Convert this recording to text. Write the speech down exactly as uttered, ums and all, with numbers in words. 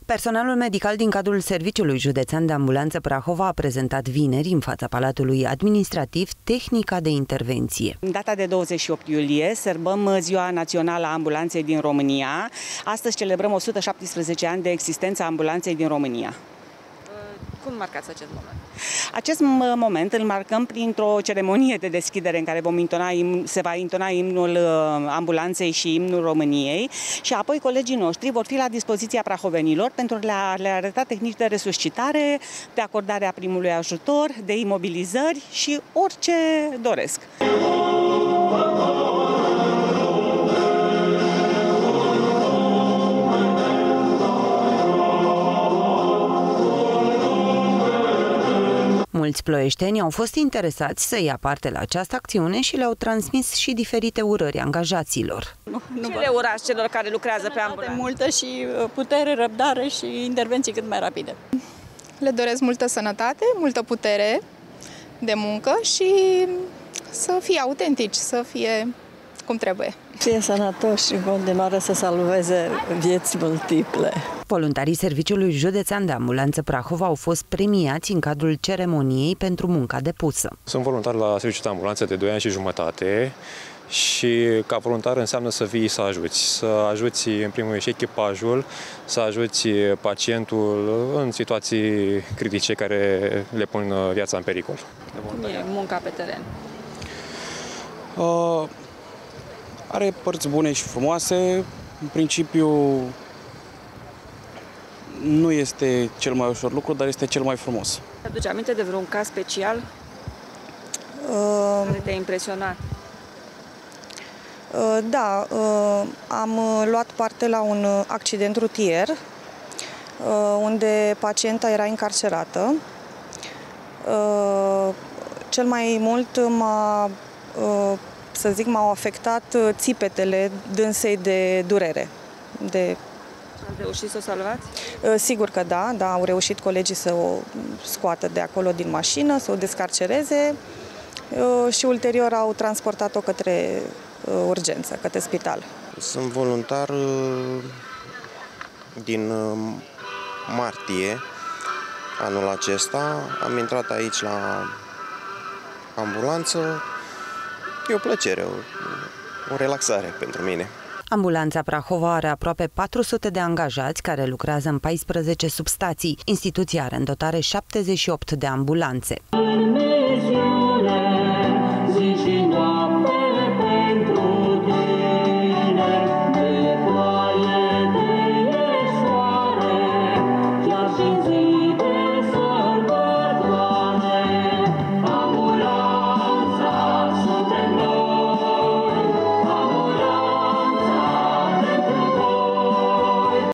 Personalul medical din cadrul Serviciului Județean de Ambulanță Prahova a prezentat vineri în fața Palatului Administrativ tehnica de intervenție. În data de douăzeci și opt iulie sărbăm Ziua Națională a Ambulanței din România. Astăzi celebrăm o sută șaptesprezece ani de existența ambulanței din România. Cum marcați acest moment? Acest moment îl marcăm printr-o ceremonie de deschidere în care vom intona, se va intona imnul ambulanței și imnul României și apoi colegii noștri vor fi la dispoziția prahovenilor pentru a le arăta tehnici de resuscitare, de acordare a primului ajutor, de imobilizări și orice doresc. Mulți ploieșteni au fost interesați să ia parte la această acțiune și le-au transmis și diferite urări angajaților. Nu, nu Ce le urați celor care lucrează pe ambulanță? Multă și putere, răbdare și intervenții cât mai rapide. Le doresc multă sănătate, multă putere de muncă și să fie autentici, să fie cum trebuie. Fie sănătoși și în continuare să salveze vieți multiple. Voluntarii Serviciului Județean de Ambulanță Prahova au fost premiați în cadrul ceremoniei pentru munca depusă. Sunt voluntar la Serviciul de Ambulanță de doi ani și jumătate și ca voluntar înseamnă să vii să ajuți. Să ajuți în primul rând și echipajul, să ajuți pacientul în situații critice care le pun viața în pericol. Cum e munca pe teren? Uh... Are părți bune și frumoase. În principiu nu este cel mai ușor lucru, dar este cel mai frumos. Te-aduci aminte de vreun caz special uh, care te-a impresionat? Uh, da, uh, am luat parte la un accident rutier uh, unde pacienta era încarcerată. Uh, cel mai mult m-a uh, să zic, m-au afectat țipetele dânsei de durere. De... Ați reușit să o salvați? Sigur că da, da, au reușit colegii să o scoată de acolo din mașină, să o descarcereze și ulterior au transportat-o către urgență, către spital. Sunt voluntar din martie anul acesta. Am intrat aici la ambulanță. E o plăcere, o, o relaxare pentru mine. Ambulanța Prahova are aproape patru sute de angajați care lucrează în paisprezece substații. Instituția are în dotare șaptezeci și opt de ambulanțe.